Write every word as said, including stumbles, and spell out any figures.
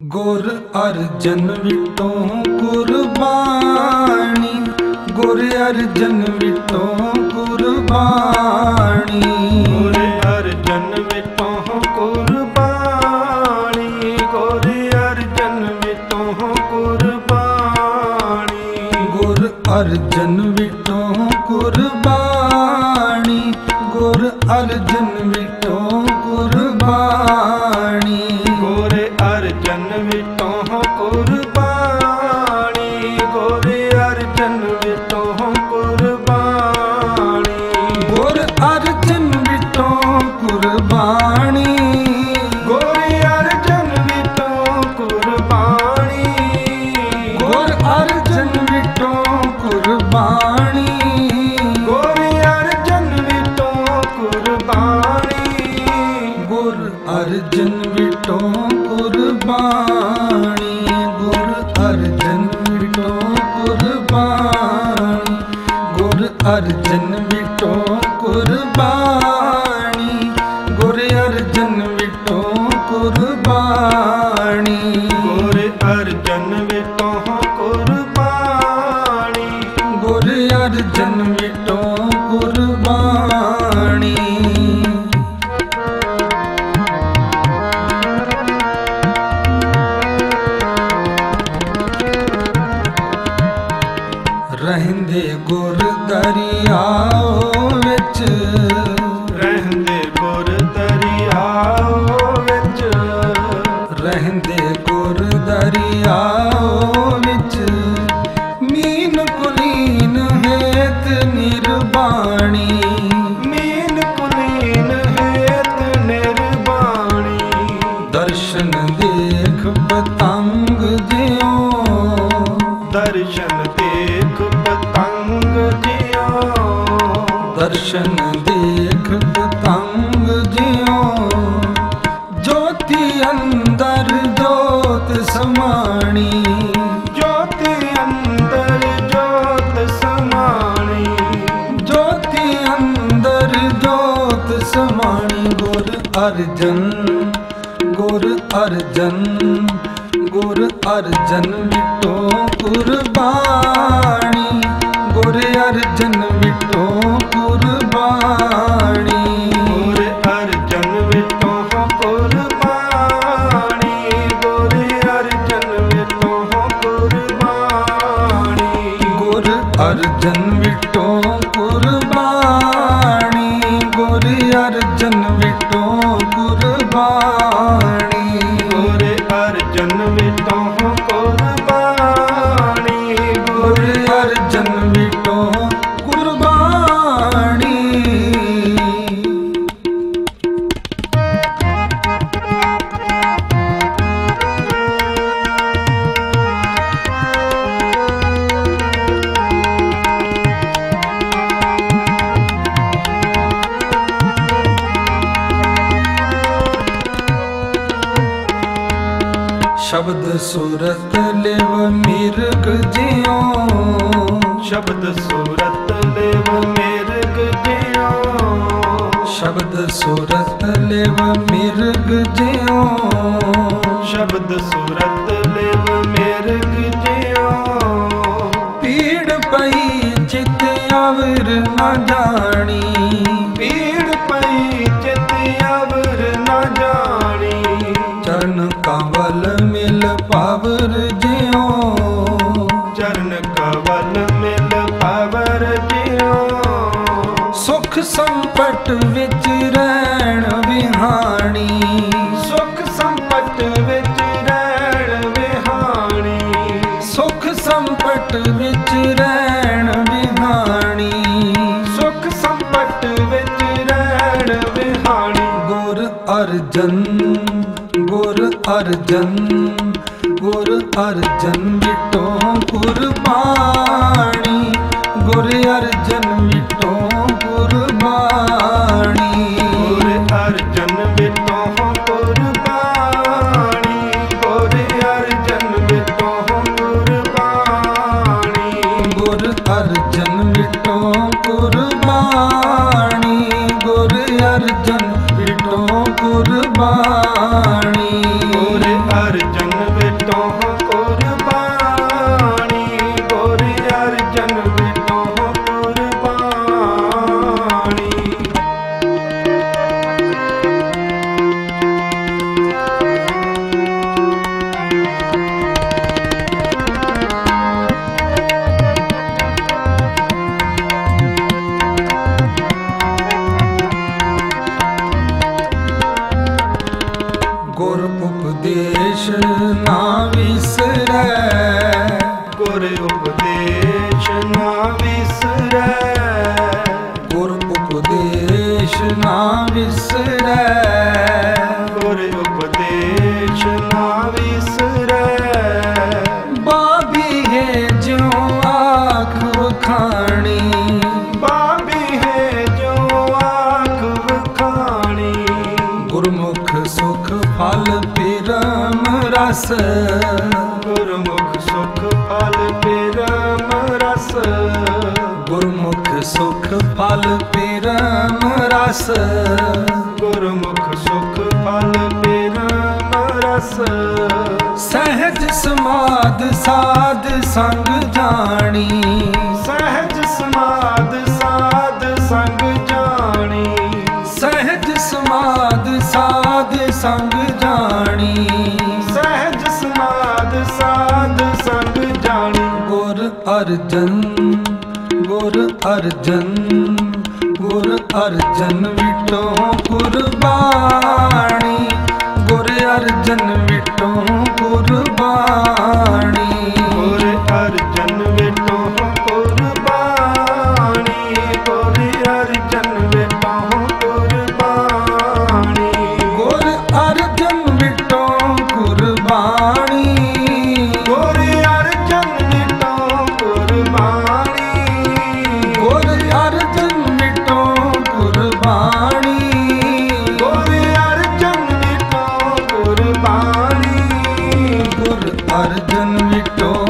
गुर अर्जन विटो कुर्बानी, गुर अर्जन विटो कुर्बानी, गुर अर्जन विटो कुर्बानी, गुर अर्जन विटो कुर्बानी, गुर अर्जन विटो कुर्बानी, गुर अर्जन विटो कुर्बानी, गुर अर्जन विटो कुर्बानी, गुर अर्जन विटो कुर्बानी, गुर अर्जन विटो कुर्बानी, गुर अर्जन विटो कुर्बानी, गुर अर्जन विटो कुर्बानी, गुर अर्जन विटो कुर्बानी, गुर अर्जन विटो कुर्बानी, गुर अर्जन विटो कुर्बानी, गुर अर्जन विटो कुर्बानी, गुर अर्जन विटो कुर्बानी, गुर अर्जन विटो कुर्बानी, गुर अर्जन विटो कुर्बानी। रहंदे गुर दरियाओ विच, रहंदे गुर दरियाओ विच, रहंदे गुर दरियाओ विच, मीन कुलीन हेत निर्बाणी, मीन कुलीन हेत निर्बाणी, दर्शन देख पतंग ज्यों, दर्शन देख पतंग जियो, दर्शन देख पतंग ज्यों, ज्योति अंदर ज्योत समाणी, ज्योति अंदर ज्योत समाणी, ज्योति अंदर ज्योत समाणी। गुर अर्जन, गुर अर्जन, गुर अर्जन विटो कुर्बानी, गुर अर्जन विटो कुर्बानी, गुर अर्जन विटो कुर्बानी, गुर अर्जन विटो कुर्बानी, गुर अर्जन विटो कुर्बानी, गुर अर्जन विटो कुर्बानी, गुर अर्जन विटो कुर्बानी, गुर अर्जन विटो कुर्बानी। शब्द सूरत लिव मिर्ग ज्यों, शब्द सूरत लिव मिर्ग जियो, शब्द सूरत लिव मिर्ग ज्यों, शब्द सूरत लिव मिर्ग जियो, पीड़ पई चित अवर न जानी, पीड़ पई चित अवर न जानी, चरण कंवल मिल पावर ज्यों, चरण कवल मिल पावर जियो, सुख संपट विच रहण विहाणी, सुख संपत विच रहण विहाणी, सुख संपट विच रहण विहाणी, सुख संपत विच रहण विहाणी, गुर अर्जन, गुर अर्जन, गुर अर्जन विटो कुर्बानी, गुर अर्जन विटो कुर्बानी, गुर अर्जन विटो कुर्बानी, गुर अर्जन विटो कुर्बानी, गुर अर्जन विटो कुर्बानी, गुर अर्जन विटो कुर्बानी, गुर अर्जन ਵਿਟੋ ਕੁਰਬਾਨੀ, ਗੁਰ ਅਰਜਨ ਵਿਟੋ ਕੁਰਬਾਨੀ। ਗੁਰ ਉਪਦੇਸ਼ ਨਾ ਵਿਸਰੈ, ਗੁਰ ਉਪਦੇਸ਼ ਨਾ ਵਿਸਰੈ, ਗੁਰ ਉਪਦੇਸ਼ ਨਾ ਵਿਸਰੈ, ਗੁਰ ਉਪਦੇਸ਼ ਨਾ ਵਿਸਰੈ। ਬਾਬੀ ਹੈ ਜਿਉ ਆਖ ਵਖਾਣੀ, ਬਾਬੀ ਹੈ ਜੋ ਆਖ ਵਖਾਣੀ, ਗੁਰਮੁਖ ਸੁਖ ਫਲ ਪਰਮ ਰਸ, ਗੁਰਮੁਖ ਸੁਖ ਫਲ ਪਰਮ ਰਸ, ਗੁਰਮੁਖ ਸੁਖ ਫਲ ਪਰਮ ਰਸ, ਗੁਰਮੁਖ ਸੁਖ ਫਲ ਪਰਮ ਰਸ। ਸਹਿਜ ਸਮਾਦ ਸਾਧ ਸੰਗ ਜਾਣੀ, ਸਹਿਜ ਸਮਾਦ ਸਾਧ ਸੰਗ ਜਾਣੀ, ਸਹਿਜ ਸਮਾਦ ਸਾਧ ਸੰਗ ਜਾਣੀ, ਸਹਿਜ ਸਮਾਦ ਸਾਧ ਸੰਗ ਜਾਣੀ। ਗੁਰ ਅਰਜਨ ਗੁਰ ਅਰਜਨ ਗੁਰ ਅਰਜਨ ਵਿਟੋ ਕੁਰਬਾਨੀ, ਗੁਰ ਅਰਜਨ ਵਿਟੋ ਕੁਰਬਾਨੀ। ਗੁਰ ਅਰਜਨ ਵਿਟੋ ਕੁਰਬਾਨੀ, ਗੁਰ ਅਰਜਨ ਵਿਟੋ ਕੁਰਬਾਨੀ, ਗੁਰ ਅਰਜਨ ਵਿਟੋ ਕੁਰਬਾਨੀ, ਗੁਰ ਅਰਜਨ ਵਿਟੋ ਕੁਰਬਾਨੀ, ਗੁਰ ਅਰਜਨ ਵਿਟੋ ਕੁਰਬਾਨੀ, ਗੁਰ ਅਰਜਨ ਵਿਟੋ ਕੁਰਬਾਨੀ, ਗੁਰ ਅਰਜਨ ਵਿਟੋ